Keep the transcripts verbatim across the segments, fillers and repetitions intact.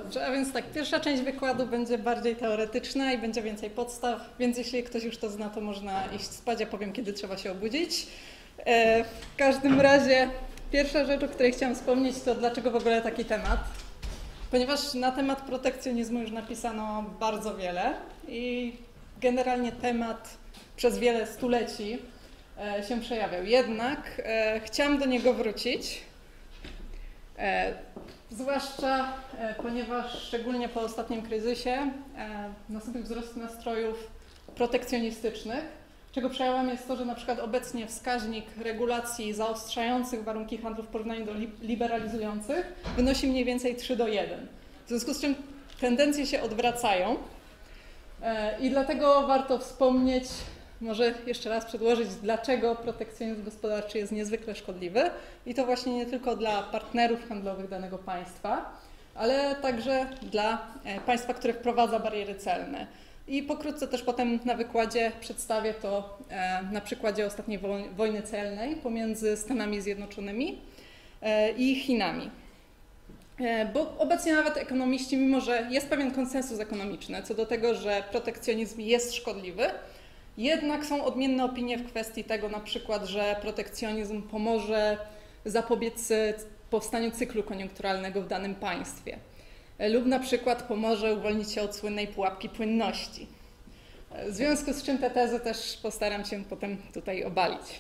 Dobrze, a więc tak, pierwsza część wykładu będzie bardziej teoretyczna i będzie więcej podstaw, więc jeśli ktoś już to zna, to można iść spać, ja powiem, kiedy trzeba się obudzić. E, w każdym razie pierwsza rzecz, o której chciałam wspomnieć, to dlaczego w ogóle taki temat. Ponieważ na temat protekcjonizmu już napisano bardzo wiele i generalnie temat przez wiele stuleci e, się przejawiał. Jednak e, chciałam do niego wrócić. E, Zwłaszcza e, ponieważ szczególnie po ostatnim kryzysie e, nastąpił wzrost nastrojów protekcjonistycznych, czego przejawem jest to, że na przykład obecnie wskaźnik regulacji zaostrzających warunki handlu w porównaniu do li liberalizujących wynosi mniej więcej trzy do jeden. W związku z czym tendencje się odwracają e, i dlatego warto wspomnieć, może jeszcze raz przedłożyć, dlaczego protekcjonizm gospodarczy jest niezwykle szkodliwy i to właśnie nie tylko dla partnerów handlowych danego państwa, ale także dla państwa, które wprowadza bariery celne. I pokrótce też potem na wykładzie przedstawię to na przykładzie ostatniej wojny celnej pomiędzy Stanami Zjednoczonymi i Chinami. Bo obecnie nawet ekonomiści, mimo że jest pewien konsensus ekonomiczny co do tego, że protekcjonizm jest szkodliwy, jednak są odmienne opinie w kwestii tego na przykład, że protekcjonizm pomoże zapobiec powstaniu cyklu koniunkturalnego w danym państwie lub na przykład pomoże uwolnić się od słynnej pułapki płynności. W związku z czym te tezy też postaram się potem tutaj obalić.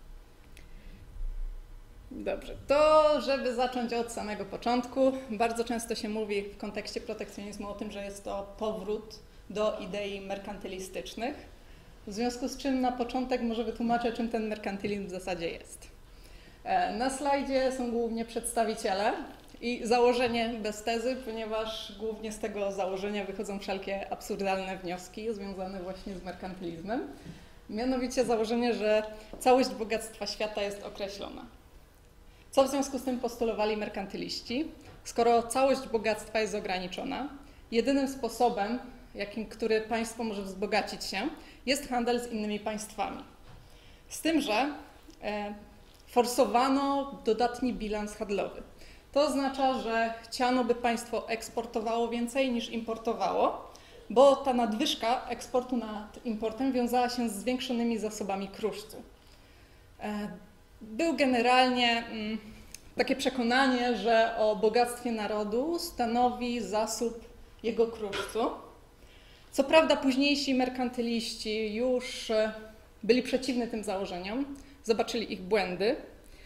Dobrze, to żeby zacząć od samego początku, bardzo często się mówi w kontekście protekcjonizmu o tym, że jest to powrót do idei merkantylistycznych. W związku z czym na początek może wytłumaczę, czym ten merkantylizm w zasadzie jest. Na slajdzie są głównie przedstawiciele i założenie bez tezy, ponieważ głównie z tego założenia wychodzą wszelkie absurdalne wnioski związane właśnie z merkantylizmem. Mianowicie założenie, że całość bogactwa świata jest określona. Co w związku z tym postulowali merkantyliści? Skoro całość bogactwa jest ograniczona, jedynym sposobem, jakim, który państwo może wzbogacić się, jest handel z innymi państwami. Z tym, że e, forsowano dodatni bilans handlowy. To oznacza, że chciano, by państwo eksportowało więcej niż importowało, bo ta nadwyżka eksportu nad importem wiązała się z zwiększonymi zasobami kruszcu. E, był generalnie mm, takie przekonanie, że o bogactwie narodu stanowi zasób jego kruszcu. Co prawda późniejsi merkantyliści już byli przeciwni tym założeniom, zobaczyli ich błędy,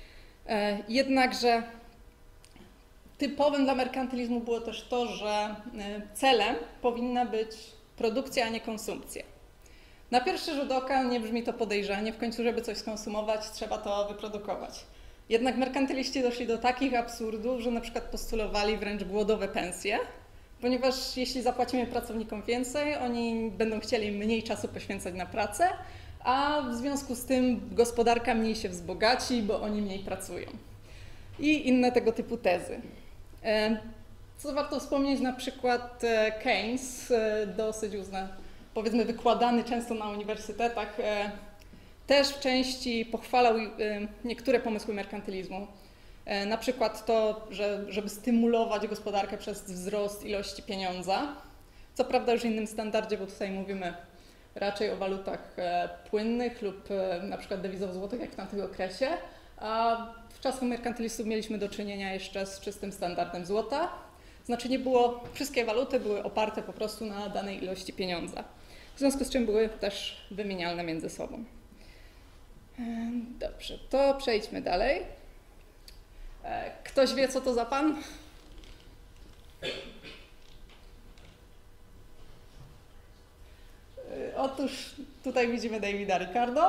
jednakże typowym dla merkantylizmu było też to, że celem powinna być produkcja, a nie konsumpcja. Na pierwszy rzut oka nie brzmi to podejrzanie, w końcu żeby coś skonsumować, trzeba to wyprodukować. Jednak merkantyliści doszli do takich absurdów, że na przykład postulowali wręcz głodowe pensje, ponieważ jeśli zapłacimy pracownikom więcej, oni będą chcieli mniej czasu poświęcać na pracę, a w związku z tym gospodarka mniej się wzbogaci, bo oni mniej pracują. I inne tego typu tezy. Co warto wspomnieć, na przykład Keynes, dosyć uzna, powiedzmy wykładany często na uniwersytetach, też w części pochwalał niektóre pomysły merkantylizmu. Na przykład to, że, żeby stymulować gospodarkę przez wzrost ilości pieniądza. Co prawda już w innym standardzie, bo tutaj mówimy raczej o walutach płynnych lub na przykład dewizowo-złotych, jak w tamtym okresie, a w czasach merkantylistów mieliśmy do czynienia jeszcze z czystym standardem złota. Znaczy nie było, wszystkie waluty były oparte po prostu na danej ilości pieniądza, w związku z czym były też wymienialne między sobą. Dobrze, to przejdźmy dalej. Ktoś wie, co to za pan? Otóż tutaj widzimy Davida Ricardo.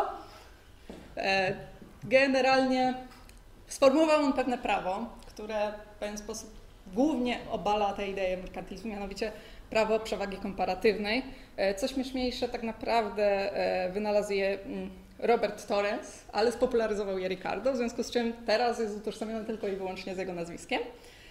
Generalnie sformułował on pewne prawo, które w pewien sposób głównie obala tę ideę merkantylizmu, mianowicie prawo przewagi komparatywnej. Co śmieszniejsze, tak naprawdę wynalazł je Robert Torrens, ale spopularyzował je Ricardo, w związku z czym teraz jest utożsamiony tylko i wyłącznie z jego nazwiskiem.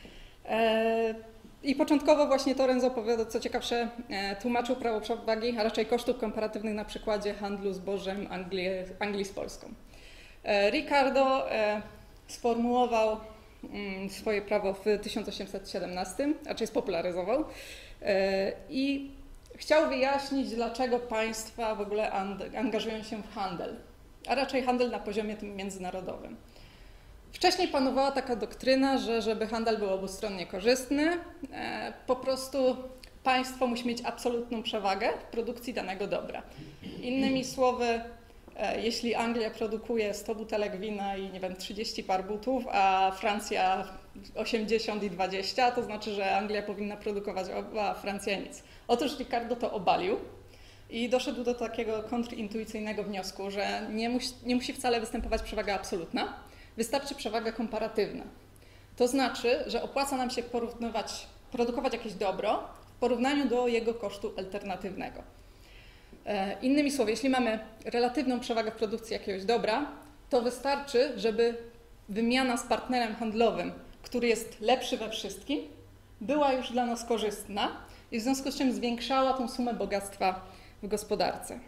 I początkowo właśnie Torrens opowiada, co ciekawsze, tłumaczył prawo przewagi, a raczej kosztów komparatywnych na przykładzie handlu zbożem Anglii, Anglii z Polską. Ricardo sformułował swoje prawo w tysiąc osiemset siedemnastym, raczej spopularyzował i chciał wyjaśnić, dlaczego państwa w ogóle angażują się w handel, a raczej handel na poziomie tym międzynarodowym. Wcześniej panowała taka doktryna, że żeby handel był obustronnie korzystny, po prostu państwo musi mieć absolutną przewagę w produkcji danego dobra. Innymi słowy, jeśli Anglia produkuje sto butelek wina i nie wiem, trzydzieści par butów, a Francja osiemdziesiąt i dwadzieścia, to znaczy, że Anglia powinna produkować, a Francja nic. Otóż Ricardo to obalił i doszedł do takiego kontrintuicyjnego wniosku, że nie musi, nie musi wcale występować przewaga absolutna, wystarczy przewaga komparatywna. To znaczy, że opłaca nam się porównywać, produkować jakieś dobro w porównaniu do jego kosztu alternatywnego. Innymi słowy, jeśli mamy relatywną przewagę w produkcji jakiegoś dobra, to wystarczy, żeby wymiana z partnerem handlowym, który jest lepszy we wszystkim, była już dla nas korzystna i w związku z czym zwiększała tą sumę bogactwa w gospodarce.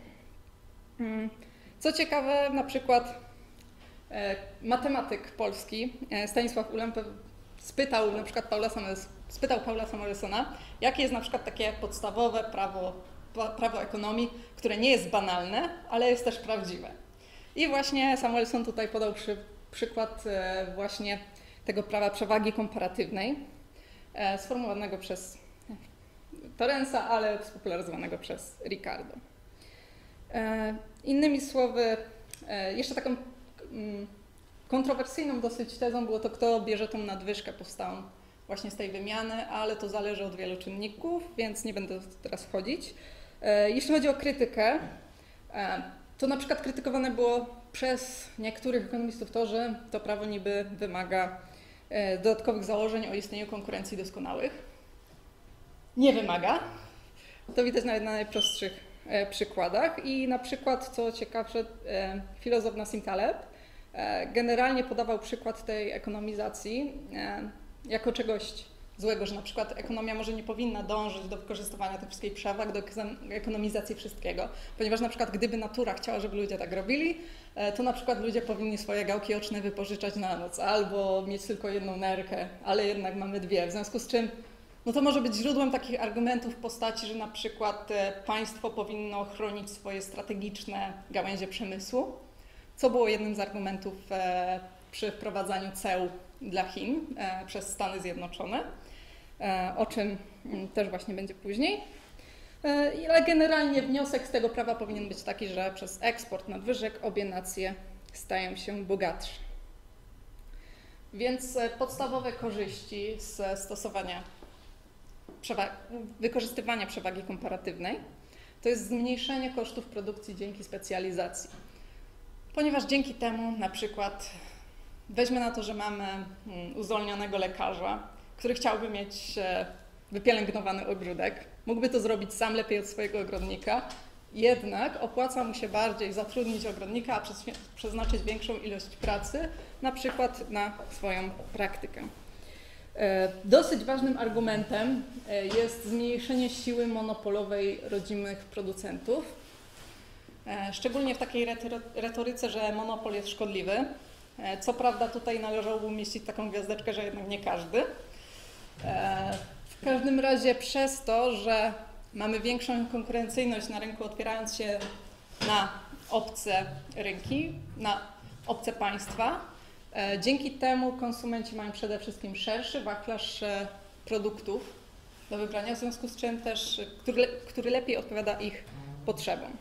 Co ciekawe, na przykład matematyk polski Stanisław Ulem spytał na przykład Paula Samuels, spytał Paula Samuelsona, jakie jest na przykład takie podstawowe prawo, prawo ekonomii, które nie jest banalne, ale jest też prawdziwe. I właśnie Samuelson tutaj podał przy, przykład właśnie tego prawa przewagi komparatywnej, sformułowanego przez Torensa, ale spopularyzowanego przez Ricardo. Innymi słowy, jeszcze taką kontrowersyjną dosyć tezą było to, kto bierze tą nadwyżkę powstałą właśnie z tej wymiany, ale to zależy od wielu czynników, więc nie będę teraz wchodzić. Jeśli chodzi o krytykę, to na przykład krytykowane było przez niektórych ekonomistów to, że to prawo niby wymaga dodatkowych założeń o istnieniu konkurencji doskonałych. Nie wymaga. To widać nawet na najprostszych przykładach i na przykład, co ciekawsze, filozof Nassim Taleb generalnie podawał przykład tej ekonomizacji jako czegoś złego, że na przykład ekonomia może nie powinna dążyć do wykorzystywania tych wszystkich przewag, do ekonomizacji wszystkiego, ponieważ na przykład gdyby natura chciała, żeby ludzie tak robili, to na przykład ludzie powinni swoje gałki oczne wypożyczać na noc albo mieć tylko jedną nerkę, ale jednak mamy dwie, w związku z czym no to może być źródłem takich argumentów w postaci, że na przykład państwo powinno chronić swoje strategiczne gałęzie przemysłu, co było jednym z argumentów przy wprowadzaniu ceł dla Chin przez Stany Zjednoczone, o czym też właśnie będzie później. Ale generalnie wniosek z tego prawa powinien być taki, że przez eksport nadwyżek obie nacje stają się bogatsze. Więc podstawowe korzyści z stosowania wykorzystywania przewagi komparatywnej to jest zmniejszenie kosztów produkcji dzięki specjalizacji. Ponieważ dzięki temu na przykład weźmy na to, że mamy uzdolnionego lekarza, który chciałby mieć wypielęgnowany ogródek, mógłby to zrobić sam lepiej od swojego ogrodnika, jednak opłaca mu się bardziej zatrudnić ogrodnika, a przeznaczyć większą ilość pracy, na przykład na swoją praktykę. Dosyć ważnym argumentem jest zmniejszenie siły monopolowej rodzimych producentów, szczególnie w takiej retoryce, że monopol jest szkodliwy. Co prawda tutaj należałoby umieścić taką gwiazdeczkę, że jednak nie każdy. W każdym razie przez to, że mamy większą konkurencyjność na rynku, otwierając się na obce rynki, na obce państwa, dzięki temu konsumenci mają przede wszystkim szerszy wachlarz produktów do wybrania, w związku z czym też, który, który lepiej odpowiada ich potrzebom.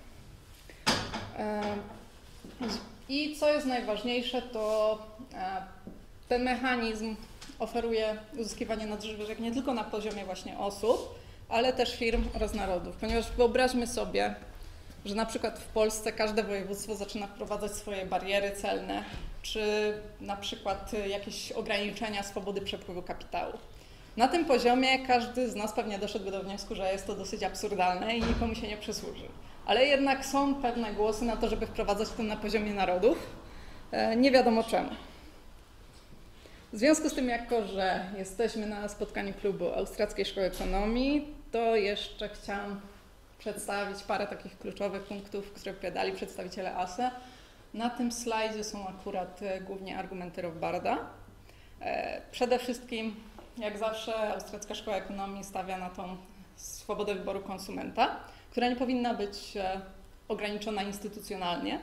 I co jest najważniejsze, to ten mechanizm oferuje uzyskiwanie nadwyżek nie tylko na poziomie właśnie osób, ale też firm oraz narodów, ponieważ wyobraźmy sobie, że na przykład w Polsce każde województwo zaczyna wprowadzać swoje bariery celne, czy na przykład jakieś ograniczenia swobody przepływu kapitału. Na tym poziomie każdy z nas pewnie doszedłby do wniosku, że jest to dosyć absurdalne i nikomu się nie przysłuży. Ale jednak są pewne głosy na to, żeby wprowadzać to na poziomie narodów. Nie wiadomo czemu. W związku z tym, jako że jesteśmy na spotkaniu klubu Austriackiej Szkoły Ekonomii, to jeszcze chciałam przedstawić parę takich kluczowych punktów, które opowiadali przedstawiciele A S E. Na tym slajdzie są akurat głównie argumenty Rothbarda. Przede wszystkim, jak zawsze, austriacka szkoła ekonomii stawia na tą swobodę wyboru konsumenta, która nie powinna być ograniczona instytucjonalnie.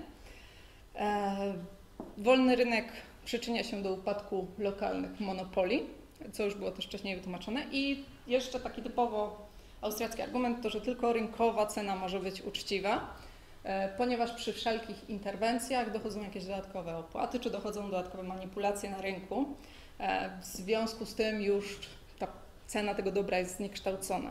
Wolny rynek przyczynia się do upadku lokalnych monopoli, co już było też wcześniej wytłumaczone. I jeszcze taki typowo austriacki argument to, że tylko rynkowa cena może być uczciwa, ponieważ przy wszelkich interwencjach dochodzą jakieś dodatkowe opłaty, czy dochodzą dodatkowe manipulacje na rynku. W związku z tym już ta cena tego dobra jest zniekształcona.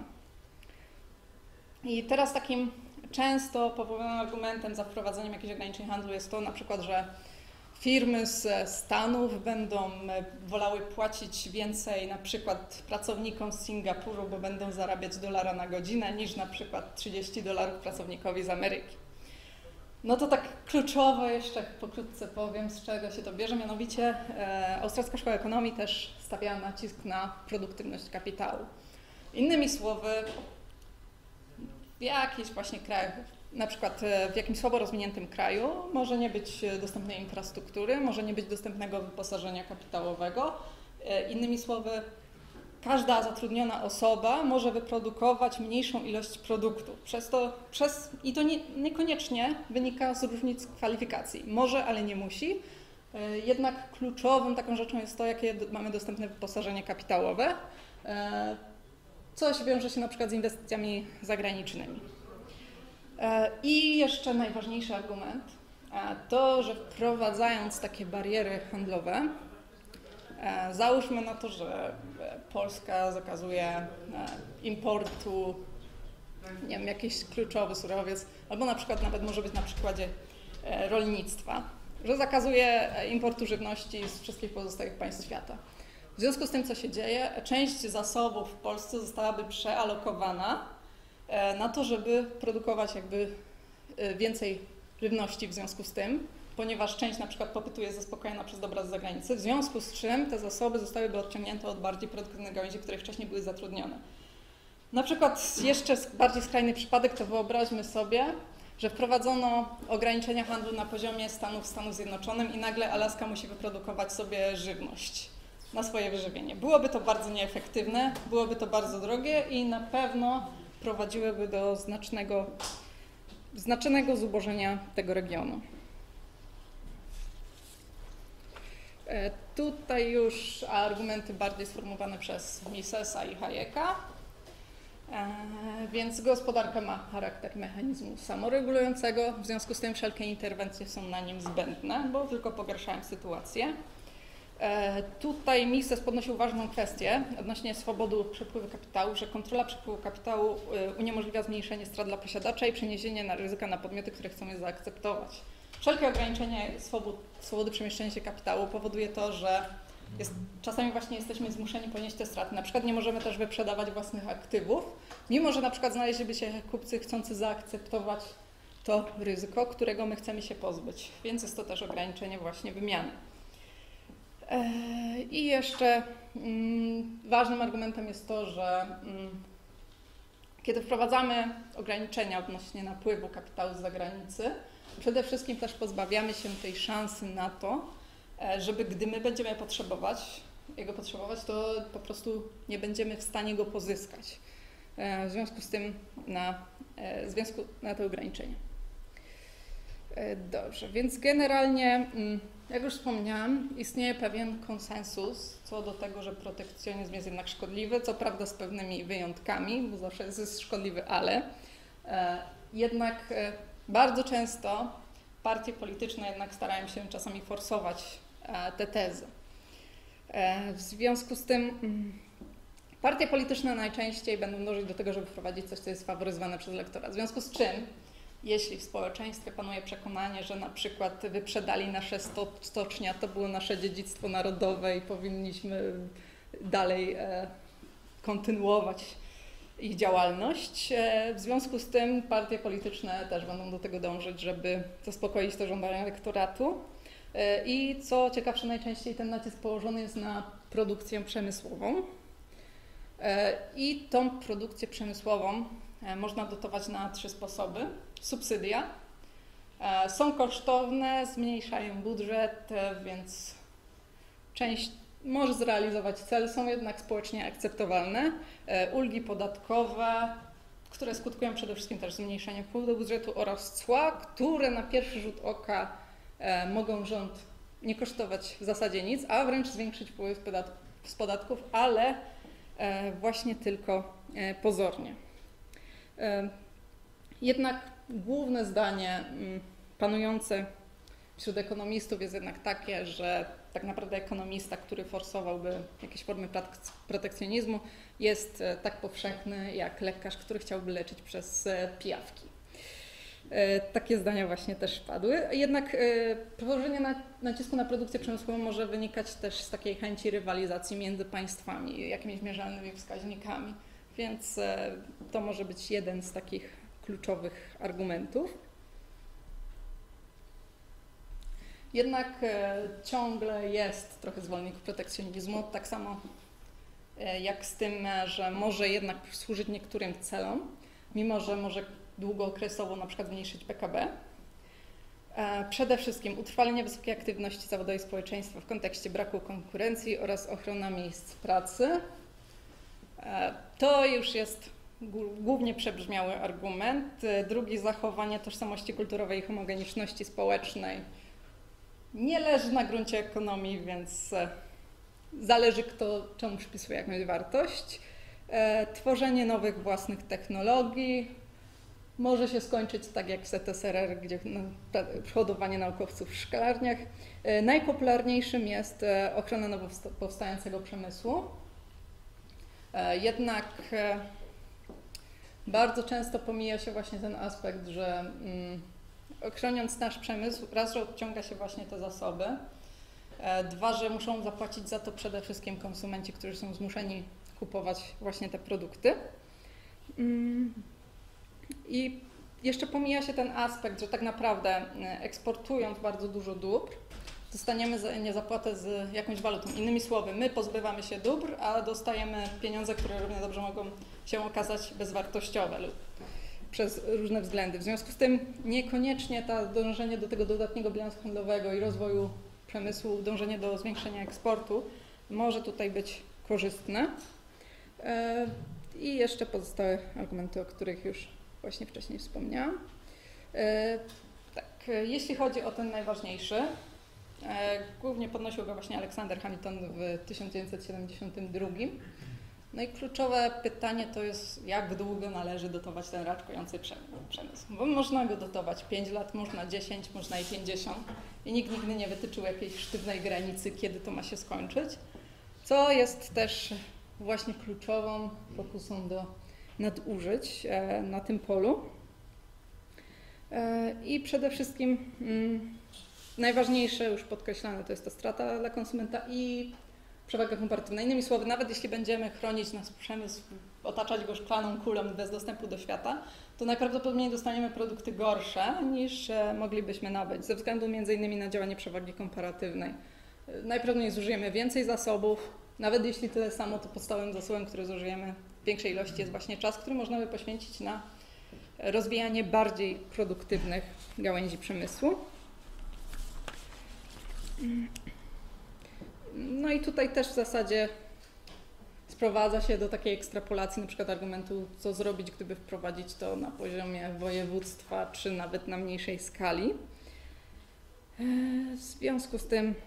I teraz takim często powołanym argumentem za wprowadzeniem jakichś ograniczeń handlu jest to na przykład, że firmy z Stanów będą wolały płacić więcej na przykład pracownikom z Singapuru, bo będą zarabiać dolara na godzinę, niż na przykład trzydzieści dolarów pracownikowi z Ameryki. No to tak kluczowo jeszcze pokrótce powiem, z czego się to bierze, mianowicie e, Austriacka Szkoła Ekonomii też stawiała nacisk na produktywność kapitału. Innymi słowy, w jakichś właśnie krajach, na przykład w jakimś słabo rozwiniętym kraju może nie być dostępnej infrastruktury, może nie być dostępnego wyposażenia kapitałowego. E, innymi słowy, każda zatrudniona osoba może wyprodukować mniejszą ilość produktu. Przez to, przez, I to nie, niekoniecznie wynika z różnic kwalifikacji. Może, ale nie musi. Jednak kluczową taką rzeczą jest to, jakie mamy dostępne wyposażenie kapitałowe. Coś wiąże się na przykład z inwestycjami zagranicznymi. I jeszcze najważniejszy argument to, że wprowadzając takie bariery handlowe, załóżmy na to, że Polska zakazuje importu, nie wiem, jakiś kluczowy surowiec, albo na przykład nawet może być na przykładzie rolnictwa, że zakazuje importu żywności z wszystkich pozostałych państw świata. W związku z tym, co się dzieje, część zasobów w Polsce zostałaby przealokowana na to, żeby produkować jakby więcej żywności w związku z tym, ponieważ część na przykład popytu jest zaspokojona przez dobra z zagranicy, w związku z czym te zasoby zostałyby odciągnięte od bardziej produktywnych gałęzi, które wcześniej były zatrudnione. Na przykład jeszcze bardziej skrajny przypadek to wyobraźmy sobie, że wprowadzono ograniczenia handlu na poziomie Stanów Stanów Zjednoczonych i nagle Alaska musi wyprodukować sobie żywność na swoje wyżywienie. Byłoby to bardzo nieefektywne, byłoby to bardzo drogie i na pewno prowadziłyby do znacznego, znacznego zubożenia tego regionu. Tutaj już argumenty bardziej sformułowane przez Misesa i Hayeka, więc gospodarka ma charakter mechanizmu samoregulującego, w związku z tym wszelkie interwencje są na nim zbędne, bo tylko pogarszają sytuację. Tutaj Mises podnosił ważną kwestię odnośnie swobody przepływu kapitału, że kontrola przepływu kapitału uniemożliwia zmniejszenie strat dla posiadacza i przeniesienie na ryzyka na podmioty, które chcą je zaakceptować. Wszelkie ograniczenie swobód, swobody przemieszczania się kapitału powoduje to, że jest, czasami właśnie jesteśmy zmuszeni ponieść te straty. Na przykład nie możemy też wyprzedawać własnych aktywów, mimo że na przykład znaleźliby się kupcy chcący zaakceptować to ryzyko, którego my chcemy się pozbyć. Więc jest to też ograniczenie właśnie wymiany. I jeszcze mm, ważnym argumentem jest to, że mm, kiedy wprowadzamy ograniczenia odnośnie napływu kapitału z zagranicy, przede wszystkim też pozbawiamy się tej szansy na to, żeby gdy my będziemy potrzebować, jego potrzebować, to po prostu nie będziemy w stanie go pozyskać. W związku z tym na, w związku na te ograniczenia. Dobrze, więc generalnie, jak już wspomniałam, istnieje pewien konsensus co do tego, że protekcjonizm jest jednak szkodliwy, co prawda z pewnymi wyjątkami, bo zawsze jest szkodliwy, ale jednak bardzo często partie polityczne jednak starają się czasami forsować te tezy. W związku z tym partie polityczne najczęściej będą dążyć do tego, żeby wprowadzić coś, co jest faworyzowane przez elektorat. W związku z czym, jeśli w społeczeństwie panuje przekonanie, że na przykład wyprzedali nasze stocznia, to było nasze dziedzictwo narodowe i powinniśmy dalej kontynuować ich działalność. W związku z tym partie polityczne też będą do tego dążyć, żeby zaspokoić te żądania elektoratu. I co ciekawsze, najczęściej ten nacisk położony jest na produkcję przemysłową. I tą produkcję przemysłową można dotować na trzy sposoby. Subsydia. Są kosztowne, zmniejszają budżet, więc część może zrealizować cel, są jednak społecznie akceptowalne. Ulgi podatkowe, które skutkują przede wszystkim też zmniejszeniem wpływów do budżetu oraz cła, które na pierwszy rzut oka mogą rząd nie kosztować w zasadzie nic, a wręcz zwiększyć wpływy z podatków, ale właśnie tylko pozornie. Jednak główne zdanie panujące wśród ekonomistów jest jednak takie, że tak naprawdę ekonomista, który forsowałby jakieś formy protekcjonizmu, jest tak powszechny jak lekarz, który chciałby leczyć przez pijawki. Takie zdania właśnie też padły. Jednak położenie nacisku na produkcję przemysłową może wynikać też z takiej chęci rywalizacji między państwami, jakimiś mierzalnymi wskaźnikami, więc to może być jeden z takich kluczowych argumentów. Jednak ciągle jest trochę zwolenników protekcjonizmu, tak samo jak z tym, że może jednak służyć niektórym celom, mimo że może długookresowo na przykład zmniejszyć P K B. Przede wszystkim utrwalenie wysokiej aktywności zawodowej społeczeństwa w kontekście braku konkurencji oraz ochrona miejsc pracy. To już jest głównie przebrzmiały argument. Drugi, zachowanie tożsamości kulturowej i homogeniczności społecznej. Nie leży na gruncie ekonomii, więc zależy, kto czemu przypisuje jakąś wartość. Tworzenie nowych własnych technologii może się skończyć tak jak w Z S R R, gdzie hodowanie naukowców w szklarniach. Najpopularniejszym jest ochrona nowo powstającego przemysłu. Jednak bardzo często pomija się właśnie ten aspekt, że chroniąc nasz przemysł, raz, że odciąga się właśnie te zasoby, dwa, że muszą zapłacić za to przede wszystkim konsumenci, którzy są zmuszeni kupować właśnie te produkty. I jeszcze pomija się ten aspekt, że tak naprawdę eksportując bardzo dużo dóbr, dostaniemy za nie zapłatę z jakąś walutą. Innymi słowy, my pozbywamy się dóbr, a dostajemy pieniądze, które równie dobrze mogą się okazać bezwartościowe lub przez różne względy. W związku z tym niekoniecznie to dążenie do tego dodatniego bilansu handlowego i rozwoju przemysłu, dążenie do zwiększenia eksportu może tutaj być korzystne. I jeszcze pozostałe argumenty, o których już właśnie wcześniej wspomniałam. Tak, jeśli chodzi o ten najważniejszy, głównie podnosił go właśnie Aleksander Hamilton w tysiąc dziewięćset siedemdziesiątym drugim. No i kluczowe pytanie to jest, jak długo należy dotować ten raczkujący przemysł. Bo można go dotować pięć lat, można dziesięć, można i pięćdziesiąt i nikt nigdy nie wytyczył jakiejś sztywnej granicy, kiedy to ma się skończyć, co jest też właśnie kluczową fokusą do nadużyć na tym polu. I przede wszystkim mm, najważniejsze, już podkreślane, to jest ta strata dla konsumenta i przewaga komparatywna. Innymi słowy, nawet jeśli będziemy chronić nasz przemysł, otaczać go szklaną kulą bez dostępu do świata, to najprawdopodobniej dostaniemy produkty gorsze niż moglibyśmy nabyć, ze względu między innymi na działanie przewagi komparatywnej. Najprawdopodobniej zużyjemy więcej zasobów, nawet jeśli tyle samo, to podstawowym zasobem, który zużyjemy w większej ilości, jest właśnie czas, który można by poświęcić na rozwijanie bardziej produktywnych gałęzi przemysłu. No i tutaj też w zasadzie sprowadza się do takiej ekstrapolacji, na przykład argumentu, co zrobić, gdyby wprowadzić to na poziomie województwa, czy nawet na mniejszej skali. W związku z tym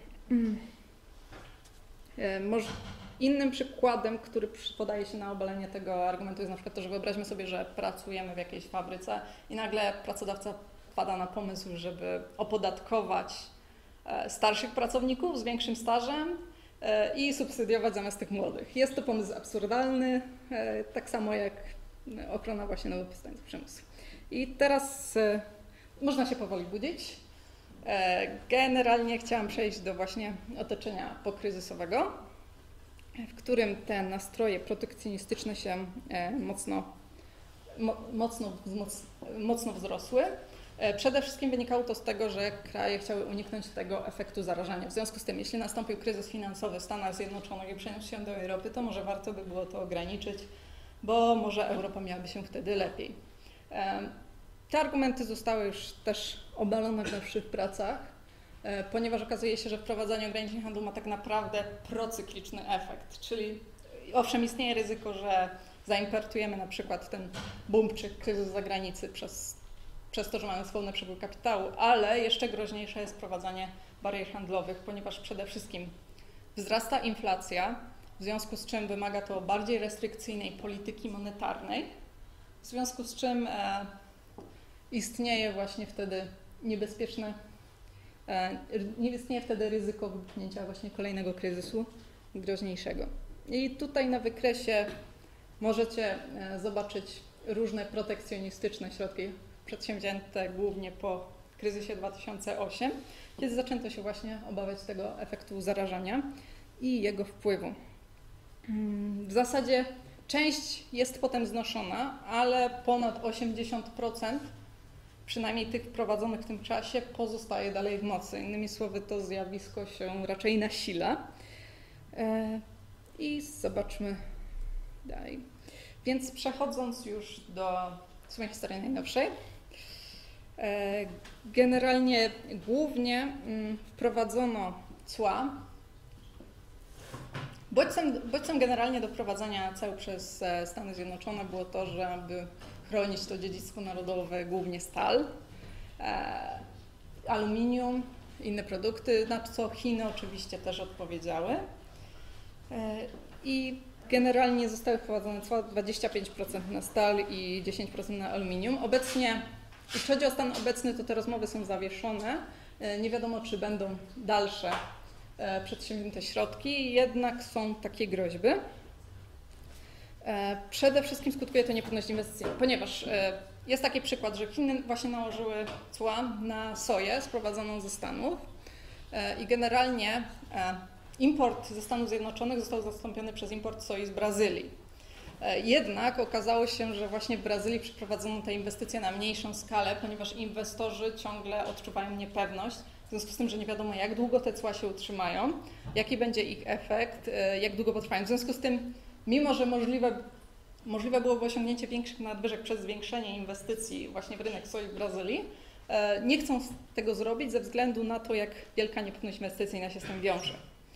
może innym przykładem, który podaje się na obalenie tego argumentu, jest na przykład to, że wyobraźmy sobie, że pracujemy w jakiejś fabryce i nagle pracodawca wpada na pomysł, żeby opodatkować starszych pracowników z większym stażem i subsydiować zamiast tych młodych. Jest to pomysł absurdalny, tak samo jak ochrona właśnie nowo powstających przemysłu. I teraz można się powoli budzić. Generalnie chciałam przejść do właśnie otoczenia pokryzysowego, w którym te nastroje protekcjonistyczne się mocno, mocno, mocno wzrosły. Przede wszystkim wynikało to z tego, że kraje chciały uniknąć tego efektu zarażania. W związku z tym, jeśli nastąpił kryzys finansowy w Stanach Zjednoczonych i przeniósł się do Europy, to może warto by było to ograniczyć, bo może Europa miałaby się wtedy lepiej. Te argumenty zostały już też obalone w naszych pracach. ponieważ okazuje się, że wprowadzanie ograniczeń handlu ma tak naprawdę procykliczny efekt, czyli owszem istnieje ryzyko, że zaimportujemy na przykład ten boom czy kryzys z zagranicy przez, przez to, że mamy swobodny przepływ kapitału, ale jeszcze groźniejsze jest wprowadzanie barier handlowych, ponieważ przede wszystkim wzrasta inflacja, w związku z czym wymaga to bardziej restrykcyjnej polityki monetarnej, w związku z czym e, istnieje właśnie wtedy niebezpieczne, e, nie istnieje wtedy ryzyko wybuchnięcia właśnie kolejnego kryzysu groźniejszego. I tutaj na wykresie możecie e, zobaczyć różne protekcjonistyczne środki przedsięwzięte głównie po kryzysie dwa tysiące ósmym, kiedy zaczęto się właśnie obawiać tego efektu zarażania i jego wpływu. W zasadzie część jest potem znoszona, ale ponad osiemdziesiąt procent przynajmniej tych wprowadzonych w tym czasie pozostaje dalej w mocy. Innymi słowy, to zjawisko się raczej nasila. I zobaczmy dalej. Więc przechodząc już do swojej historii najnowszej, generalnie głównie wprowadzono cła. Bodźcem, bodźcem generalnie do wprowadzania ceł przez Stany Zjednoczone było to, żeby chronić to dziedzictwo narodowe, głównie stal, e, aluminium, inne produkty, na co Chiny oczywiście też odpowiedziały. E, I generalnie zostały wprowadzone cła dwadzieścia pięć procent na stal i dziesięć procent na aluminium. Obecnie, jeśli chodzi o stan obecny, to te rozmowy są zawieszone. E, nie wiadomo, czy będą dalsze przedsięwzięte środki, jednak są takie groźby. Przede wszystkim skutkuje to niepewność inwestycji, ponieważ jest taki przykład, że Chiny właśnie nałożyły cła na soję sprowadzoną ze Stanów i generalnie import ze Stanów Zjednoczonych został zastąpiony przez import soi z Brazylii. Jednak okazało się, że właśnie w Brazylii przeprowadzono te inwestycje na mniejszą skalę, ponieważ inwestorzy ciągle odczuwają niepewność, w związku z tym, że nie wiadomo, jak długo te cła się utrzymają, jaki będzie ich efekt, jak długo potrwają. W związku z tym, mimo że możliwe, możliwe byłoby osiągnięcie większych nadwyżek przez zwiększenie inwestycji właśnie w rynek soi w Brazylii, nie chcą tego zrobić ze względu na to, jak wielka niepewność inwestycyjna się z tym wiąże.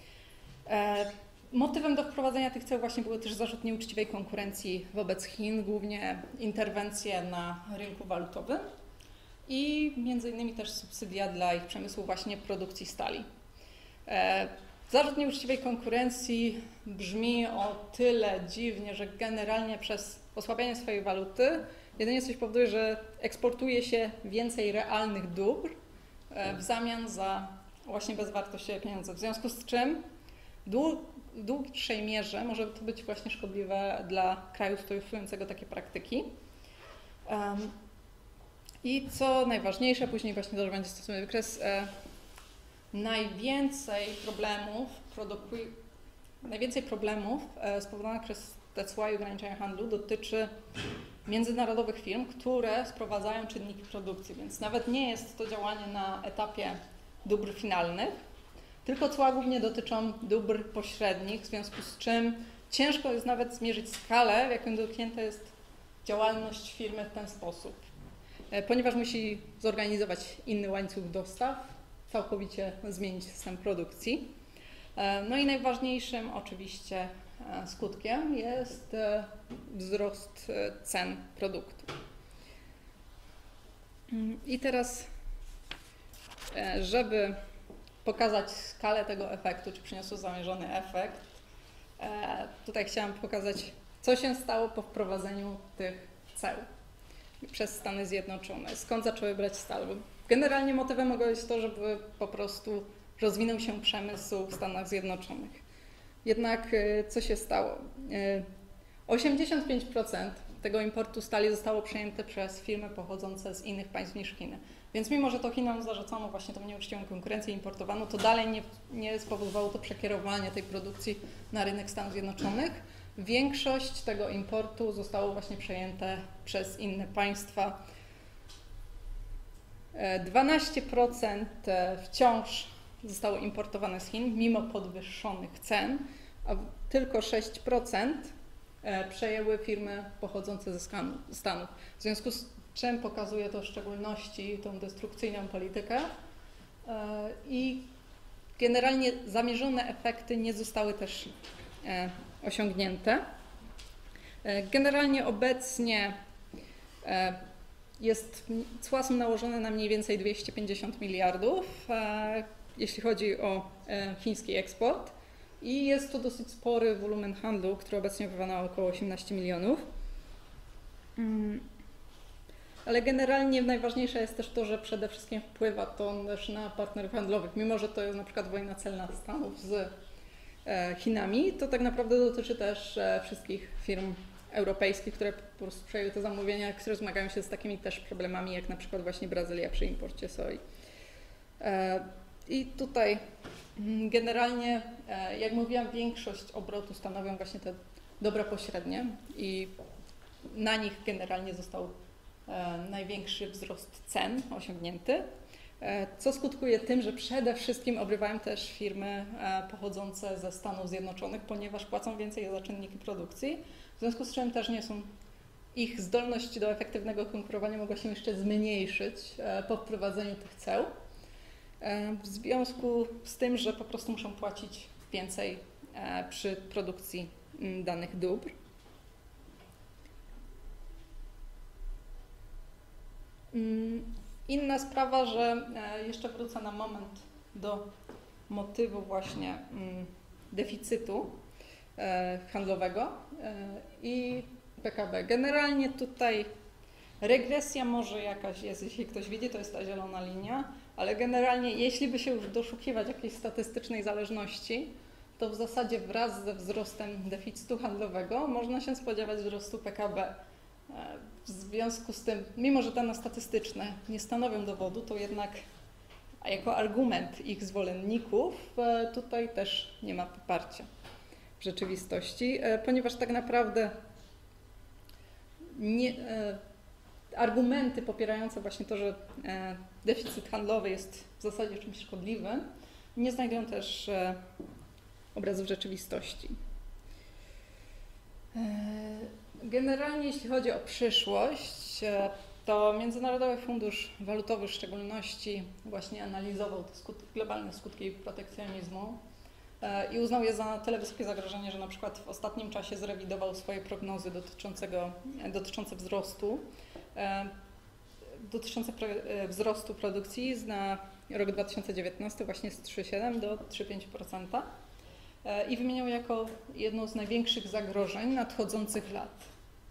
Motywem do wprowadzenia tych ceł właśnie było też zarzut nieuczciwej konkurencji wobec Chin, głównie interwencje na rynku walutowym i między innymi też subsydia dla ich przemysłu właśnie produkcji stali. Zarzut nieuczciwej konkurencji brzmi o tyle dziwnie, że generalnie przez osłabianie swojej waluty jedynie coś powoduje, że eksportuje się więcej realnych dóbr w zamian za właśnie bezwartościowe pieniądze, w związku z czym w dłuższej mierze może to być właśnie szkodliwe dla kraju stosującego takie praktyki. Um, I co najważniejsze, później właśnie też będzie stosowany wykres, e, najwięcej problemów produkuje, najwięcej problemów e, spowodowanych przez te cła i ograniczenia handlu dotyczy międzynarodowych firm, które sprowadzają czynniki produkcji, więc nawet nie jest to działanie na etapie dóbr finalnych, tylko cła głównie dotyczą dóbr pośrednich, w związku z czym ciężko jest nawet zmierzyć skalę, w jaką dotknięta jest działalność firmy w ten sposób, ponieważ musi zorganizować inny łańcuch dostaw, całkowicie zmienić system produkcji. No i najważniejszym oczywiście skutkiem jest wzrost cen produktu. I teraz, żeby pokazać skalę tego efektu, czy przyniosło zamierzony efekt, tutaj chciałam pokazać, co się stało po wprowadzeniu tych ceł przez Stany Zjednoczone, skąd zaczęły brać stal. Generalnie motywem mogło być to, żeby po prostu rozwinął się przemysł w Stanach Zjednoczonych. Jednak co się stało? osiemdziesiąt pięć procent tego importu stali zostało przejęte przez firmy pochodzące z innych państw niż Chiny. Więc mimo, że to Chinom zarzucono właśnie tą nieuczciwą konkurencję, importowano, to dalej nie, nie spowodowało to przekierowania tej produkcji na rynek Stanów Zjednoczonych. Większość tego importu zostało właśnie przejęte przez inne państwa. dwanaście procent wciąż zostało importowane z Chin, mimo podwyższonych cen, a tylko sześć procent przejęły firmy pochodzące ze Stanów. W związku z czym pokazuje to w szczególności tą destrukcyjną politykę I generalnie zamierzone efekty nie zostały też osiągnięte. Generalnie obecnie jest, cła są nałożone na mniej więcej dwieście pięćdziesiąt miliardów, jeśli chodzi o chiński eksport. I jest to dosyć spory wolumen handlu, który obecnie opiewa na około osiemnaście milionów. Ale generalnie najważniejsze jest też to, że przede wszystkim wpływa to też na partnerów handlowych. Mimo że to jest na przykład wojna celna Stanów z Chinami, to tak naprawdę dotyczy też wszystkich firm europejskich, które po prostu przejęły te zamówienia, które zmagają się z takimi też problemami, jak na przykład właśnie Brazylia przy imporcie soi. I tutaj generalnie, jak mówiłam, większość obrotu stanowią właśnie te dobra pośrednie i na nich generalnie został największy wzrost cen osiągnięty, co skutkuje tym, że przede wszystkim obrywają też firmy pochodzące ze Stanów Zjednoczonych, ponieważ płacą więcej za czynniki produkcji, w związku z czym też nie są, ich zdolność do efektywnego konkurowania mogła się jeszcze zmniejszyć po wprowadzeniu tych ceł, w związku z tym, że po prostu muszą płacić więcej przy produkcji danych dóbr. Inna sprawa, że jeszcze wrócę na moment do motywu właśnie deficytu handlowego i P K B. Generalnie tutaj regresja może jakaś jest, jeśli ktoś widzi, to jest ta zielona linia, ale generalnie jeśli by się już doszukiwać jakiejś statystycznej zależności, to w zasadzie wraz ze wzrostem deficytu handlowego można się spodziewać wzrostu P K B. W związku z tym, mimo że dane statystyczne nie stanowią dowodu, to jednak jako argument ich zwolenników tutaj też nie ma poparcia w rzeczywistości, ponieważ tak naprawdę nie, argumenty popierające właśnie to, że deficyt handlowy jest w zasadzie czymś szkodliwym, nie znajdują też obrazu w rzeczywistości. Generalnie jeśli chodzi o przyszłość, to Międzynarodowy Fundusz Walutowy w szczególności właśnie analizował te skutki, globalne skutki protekcjonizmu i uznał je za na tyle wysokie zagrożenie, że na przykład w ostatnim czasie zrewidował swoje prognozy dotyczącego, dotyczące wzrostu, dotyczące wzrostu produkcji na rok dwa tysiące dziewiętnasty właśnie z trzy przecinek siedem do trzy przecinek pięć procent i wymieniał jako jedno z największych zagrożeń nadchodzących lat.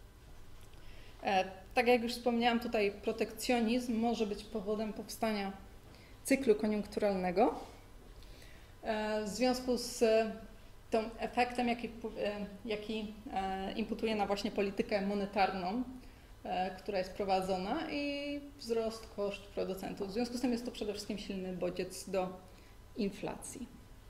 Tak jak już wspomniałam, tutaj protekcjonizm może być powodem powstania cyklu koniunkturalnego. W związku z tym efektem, jaki, jaki imputuje na właśnie politykę monetarną, która jest prowadzona i wzrost koszt producentów. W związku z tym jest to przede wszystkim silny bodziec do inflacji.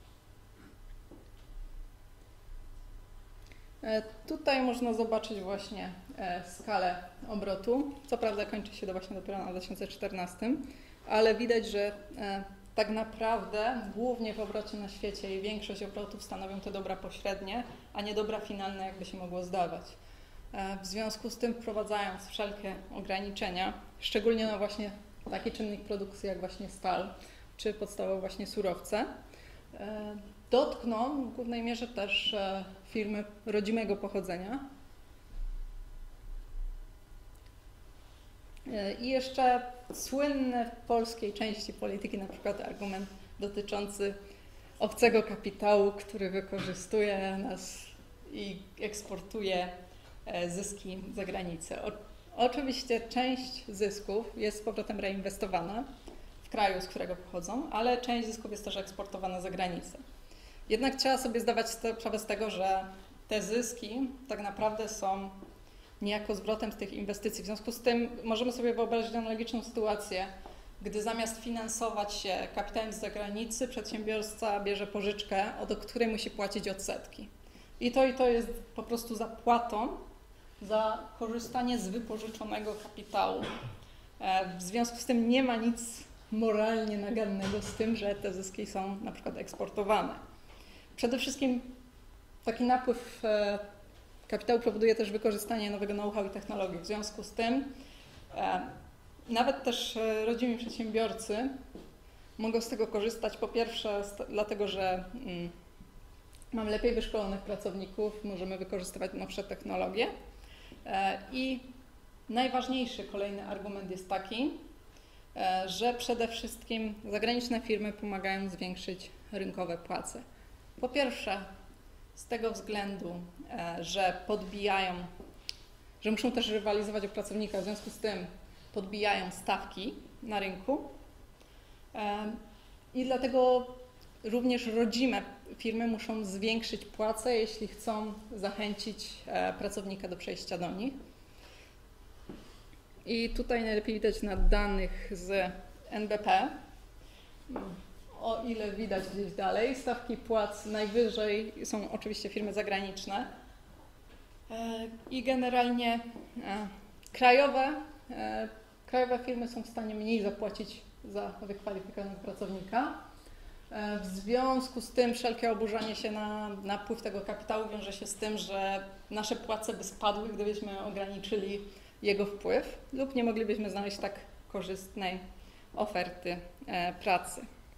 Tutaj można zobaczyć właśnie skalę obrotu. Co prawda kończy się to właśnie dopiero na dwa tysiące czternastym, ale widać, że tak naprawdę głównie w obrocie na świecie i większość obrotów stanowią te dobra pośrednie, a nie dobra finalne, jakby się mogło zdawać. W związku z tym, wprowadzając wszelkie ograniczenia, szczególnie na właśnie taki czynnik produkcji jak właśnie stal, czy podstawowe właśnie surowce, dotkną w głównej mierze też firmy rodzimego pochodzenia. I jeszcze słynny w polskiej części polityki na przykład argument dotyczący obcego kapitału, który wykorzystuje nas i eksportuje zyski za granicę. O, oczywiście część zysków jest z powrotem reinwestowana w kraju, z którego pochodzą, ale część zysków jest też eksportowana za granicę. Jednak trzeba sobie zdawać sprawę z tego, że te zyski tak naprawdę są niejako zwrotem z tych inwestycji. W związku z tym możemy sobie wyobrazić analogiczną sytuację, gdy zamiast finansować się kapitałem z zagranicy, przedsiębiorca bierze pożyczkę, od której musi płacić odsetki. I to i to jest po prostu zapłatą za korzystanie z wypożyczonego kapitału. W związku z tym nie ma nic moralnie nagannego z tym, że te zyski są na przykład eksportowane. Przede wszystkim taki napływ kapitału powoduje też wykorzystanie nowego know-how i technologii. W związku z tym nawet też rodzimi przedsiębiorcy Mogą z tego korzystać po pierwsze dlatego, że mm, mamy lepiej wyszkolonych pracowników, możemy wykorzystywać nowsze technologie e, i najważniejszy kolejny argument jest taki, e, że przede wszystkim zagraniczne firmy pomagają zwiększyć rynkowe płace. Po pierwsze z tego względu, e, że podbijają, że muszą też rywalizować o pracownika, w związku z tym podbijają stawki na rynku e, i dlatego również rodzime firmy muszą zwiększyć płace, jeśli chcą zachęcić e, pracownika do przejścia do nich. I tutaj najlepiej widać na danych z N B P, o ile widać gdzieś dalej, stawki płac najwyżej są oczywiście firmy zagraniczne e, i generalnie e, krajowe, e, krajowe firmy są w stanie mniej zapłacić za wykwalifikowanego pracownika. W związku z tym wszelkie oburzanie się na napływ tego kapitału wiąże się z tym, że nasze płace by spadły, gdybyśmy ograniczyli jego wpływ lub nie moglibyśmy znaleźć tak korzystnej oferty pracy.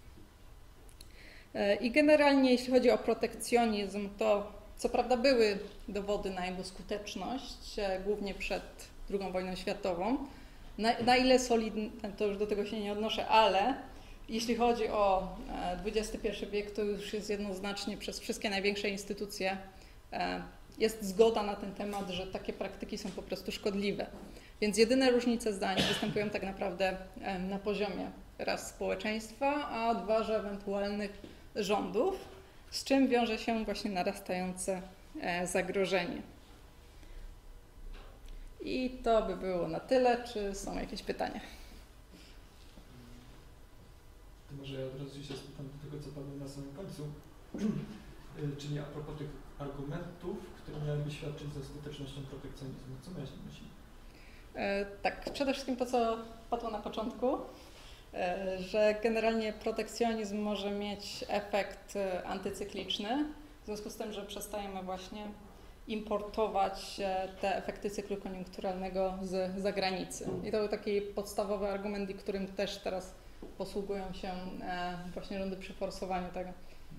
I generalnie jeśli chodzi o protekcjonizm, to co prawda były dowody na jego skuteczność, głównie przed drugą wojną światową. Na, na ile solidne, to już do tego się nie odnoszę, ale jeśli chodzi o dwudziesty pierwszy wiek, to już jest jednoznacznie przez wszystkie największe instytucje jest zgoda na ten temat, że takie praktyki są po prostu szkodliwe. Więc jedyne różnice zdań występują tak naprawdę na poziomie raz społeczeństwa, a dwa, że ewentualnych rządów, z czym wiąże się właśnie narastające zagrożenie. I to by było na tyle. Czy są jakieś pytania? To może ja od razu się spytam do tego, co padło na samym końcu. Czyli a propos tych argumentów, które miałyby świadczyć za skutecznością protekcjonizmu. Co miałeś na myśli? E, tak, przede wszystkim to, co padło na początku, e, że generalnie protekcjonizm może mieć efekt antycykliczny, w związku z tym, że przestajemy właśnie importować te efekty cyklu koniunkturalnego z zagranicy. I to był taki podstawowy argument, i którym też teraz posługują się właśnie rządy przy forsowaniu tego.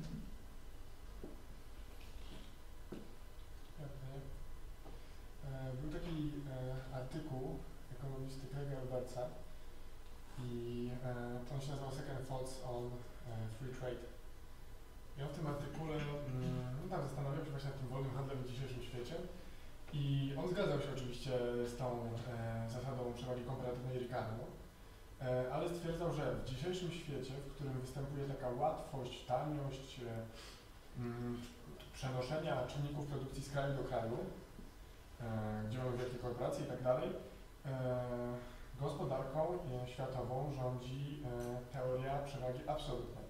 Był taki artykuł ekonomisty Craiga Robertsa i to on się nazywał Second Thoughts on Free Trade. I on w tym artykule no, tam zastanawiał się właśnie nad tym wolnym handlem w dzisiejszym świecie i on zgadzał się oczywiście z tą e, zasadą przewagi komparatywnej Riccardo, e, ale stwierdzał, że w dzisiejszym świecie, w którym występuje taka łatwość, taniość e, m, przenoszenia czynników produkcji z kraju do kraju, e, gdzie mamy wielkie korporacje i tak dalej, e, gospodarką e, światową rządzi e, teoria przewagi absolutnej.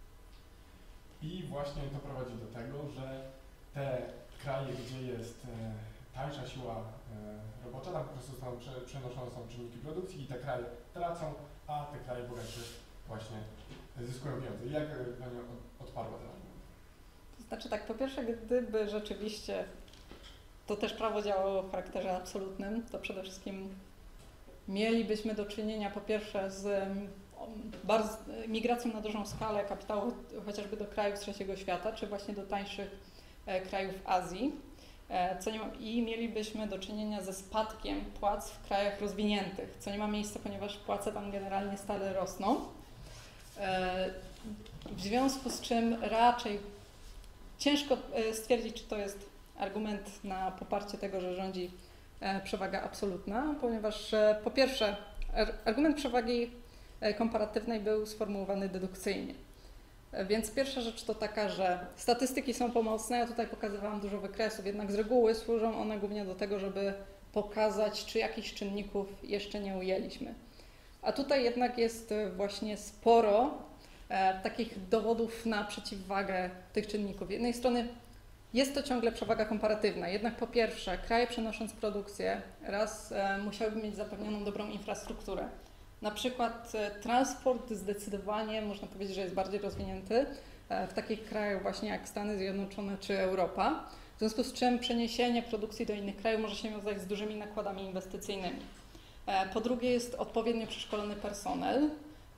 I właśnie to prowadzi do tego, że te kraje, gdzie jest e, tańsza siła e, robocza, tam po prostu są, prze, przenoszone są czynniki produkcji i te kraje tracą, a te kraje bogatsze właśnie zyskują pieniądze. Jak Pani odparła ten argument? To znaczy tak, po pierwsze, gdyby rzeczywiście to też prawo działało w charakterze absolutnym, to przede wszystkim mielibyśmy do czynienia po pierwsze z bardzo, migracją na dużą skalę kapitału chociażby do krajów trzeciego świata, czy właśnie do tańszych e, krajów Azji. E, co nie ma, I mielibyśmy do czynienia ze spadkiem płac w krajach rozwiniętych, co nie ma miejsca, ponieważ płace tam generalnie stale rosną. E, w związku z czym raczej ciężko stwierdzić, czy to jest argument na poparcie tego, że rządzi e, przewaga absolutna, ponieważ e, po pierwsze ar, argument przewagi komparatywnej był sformułowany dedukcyjnie. Więc pierwsza rzecz to taka, że statystyki są pomocne, ja tutaj pokazywałam dużo wykresów, jednak z reguły służą one głównie do tego, żeby pokazać, czy jakichś czynników jeszcze nie ujęliśmy. A tutaj jednak jest właśnie sporo e, takich dowodów na przeciwwagę tych czynników. Z jednej strony jest to ciągle przewaga komparatywna, jednak po pierwsze kraje przenosząc produkcję raz e, musiałyby mieć zapewnioną dobrą infrastrukturę. Na przykład transport zdecydowanie można powiedzieć, że jest bardziej rozwinięty w takich krajach właśnie jak Stany Zjednoczone czy Europa, w związku z czym przeniesienie produkcji do innych krajów może się wiązać z dużymi nakładami inwestycyjnymi. Po drugie jest odpowiednio przeszkolony personel,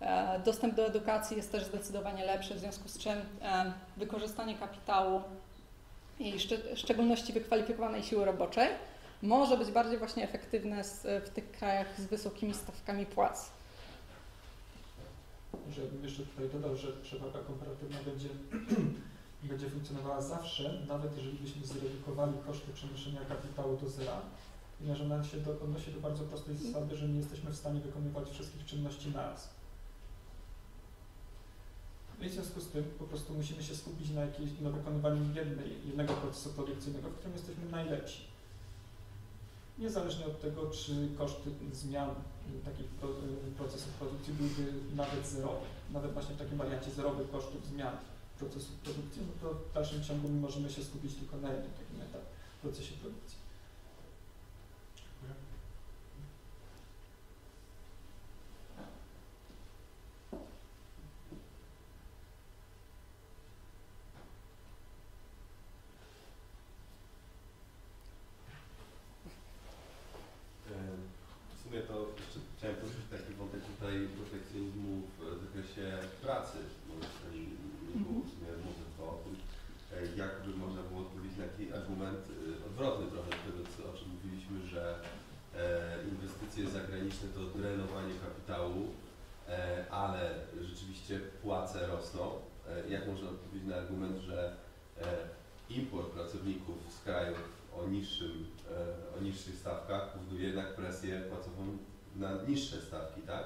Dostęp do edukacji jest też zdecydowanie lepszy, w związku z czym wykorzystanie kapitału i w szczególności wykwalifikowanej siły roboczej może być bardziej właśnie efektywne w tych krajach z wysokimi stawkami płac. Może ja bym jeszcze tutaj dodał, że przewaga komparatywna będzie, będzie funkcjonowała zawsze, nawet jeżeli byśmy zredukowali koszty przenoszenia kapitału do zera, ponieważ ona się do, odnosi do bardzo prostej zasady, że nie jesteśmy w stanie wykonywać wszystkich czynności naraz. No i w związku z tym po prostu musimy się skupić na, jakiejś, na wykonywaniu jednej, jednego procesu produkcyjnego, w którym jesteśmy najlepsi. Niezależnie od tego, czy koszty zmian takich procesów produkcji byłyby nawet zerowe. Nawet właśnie w takim wariancie zerowych kosztów zmian procesów produkcji, no to w dalszym ciągu my możemy się skupić tylko na jednym takim etapie w procesie produkcji. Dziękuję. W sumie to jeszcze chciałem poruszyć taki wątek tutaj protekcjonizmu w zakresie pracy, bo jeszcze nie było w sumie mowy o tym, jak by można było odpowiedzieć na taki argument odwrotny trochę do tego, co, o czym mówiliśmy, że inwestycje zagraniczne to drenowanie kapitału, ale rzeczywiście płace rosną. Jak można odpowiedzieć na argument, że import pracowników z krajów o niższym, o niższych stawkach powoduje jednak presję płacową na niższe stawki, tak?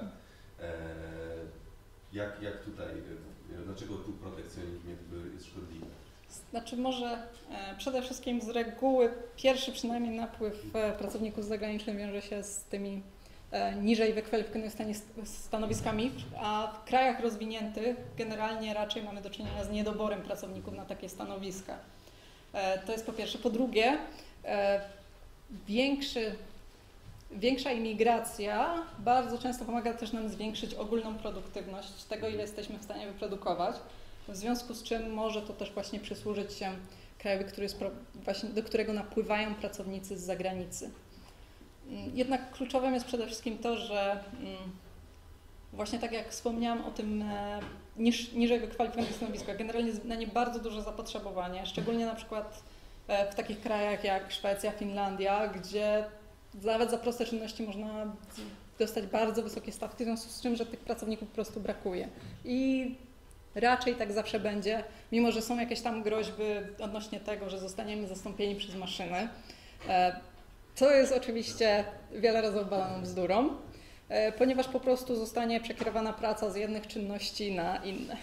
Jak, jak tutaj, dlaczego tu protekcjonizm jakby jest szkodliwy? Znaczy może przede wszystkim z reguły pierwszy przynajmniej napływ pracowników zagranicznych wiąże się z tymi niżej wykwalifikowanymi stanowiskami, a w krajach rozwiniętych generalnie raczej mamy do czynienia z niedoborem pracowników na takie stanowiska. To jest po pierwsze. Po drugie, większy, większa imigracja bardzo często pomaga też nam zwiększyć ogólną produktywność tego, ile jesteśmy w stanie wyprodukować, w związku z czym może to też właśnie przysłużyć się krajowi, który jest właśnie, do którego napływają pracownicy z zagranicy. Jednak kluczowym jest przede wszystkim to, że właśnie tak jak wspomniałam o tym niż, niżej wykwalifikowanych stanowiskach, generalnie jest na nie bardzo duże zapotrzebowanie, szczególnie na przykład w takich krajach jak Szwecja, Finlandia, gdzie nawet za proste czynności można dostać bardzo wysokie stawki, w związku z czym, że tych pracowników po prostu brakuje. I raczej tak zawsze będzie, mimo że są jakieś tam groźby odnośnie tego, że zostaniemy zastąpieni przez maszyny. To jest oczywiście wiele razy obalaną bzdurą, ponieważ po prostu zostanie przekierowana praca z jednych czynności na inne.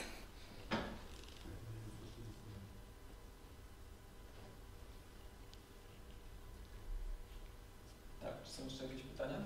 Tak, czy są jeszcze jakieś pytania?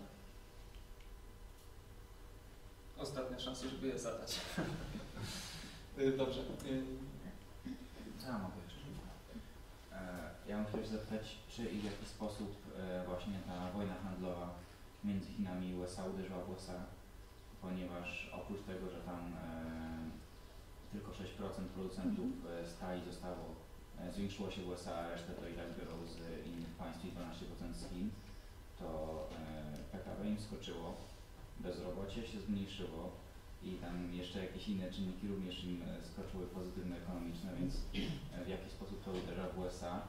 Ostatnia szansa, żeby je zadać. Dobrze. Ja mogę jeszcze. Ja bym chciał się zapytać, czy i w jaki sposób właśnie ta wojna handlowa między Chinami i U S A uderzyła w U S A, ponieważ oprócz tego, że tam tylko sześć procent producentów stali zostało, zwiększyło się w U S A, a resztę to i tak biorą z innych państw i dwanaście procent z Chin, to P K B im skoczyło, bezrobocie się zmniejszyło i tam jeszcze jakieś inne czynniki również im skoczyły pozytywne ekonomiczne, więc w jaki sposób to uderza w U S A?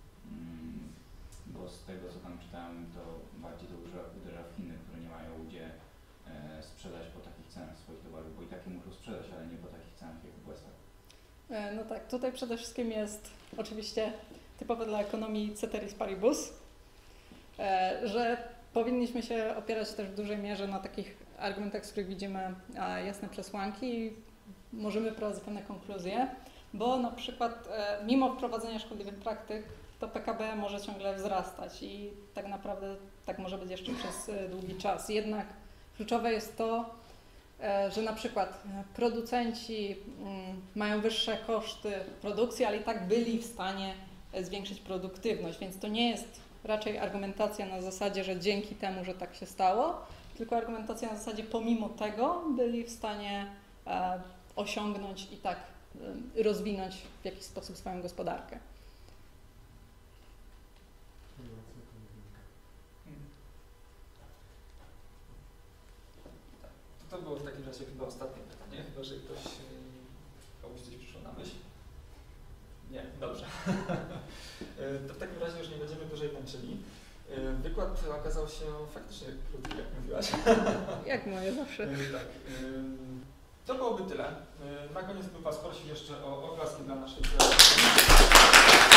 Bo z tego, co tam czytałem, to bardziej to uderza w Chiny, które nie mają gdzie sprzedać po takich cenach swoich towarów, bo i takie muszą sprzedać, ale nie po takich cenach jak w U S A. No tak, tutaj przede wszystkim jest oczywiście typowe dla ekonomii ceteris paribus, że powinniśmy się opierać też w dużej mierze na takich argumentach, z których widzimy jasne przesłanki i możemy wprowadzić pewne konkluzje, bo na przykład mimo wprowadzenia szkodliwych praktyk to P K B może ciągle wzrastać i tak naprawdę tak może być jeszcze przez długi czas. Jednak kluczowe jest to, że na przykład producenci mają wyższe koszty produkcji, ale i tak byli w stanie zwiększyć produktywność, więc to nie jest raczej argumentacja na zasadzie, że dzięki temu, że tak się stało, tylko argumentacja na zasadzie pomimo tego byli w stanie osiągnąć i tak rozwinąć w jakiś sposób swoją gospodarkę. to było w takim razie chyba ostatnie pytanie, chyba że ktoś, komuś coś przyszło na myśl. Nie, dobrze. To w takim razie już nie będziemy dłużej męczyli. Wykład okazał się faktycznie krótki, jak mówiłaś. Jak moje zawsze. Tak. To byłoby tyle. Na koniec bym Was prosił jeszcze o oklaski dla naszej